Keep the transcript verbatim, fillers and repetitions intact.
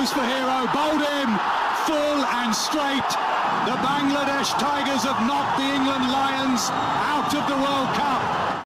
goes for hero, bowled in, full and straight. The Bangladesh Tigers have knocked the England Lions out of the World Cup.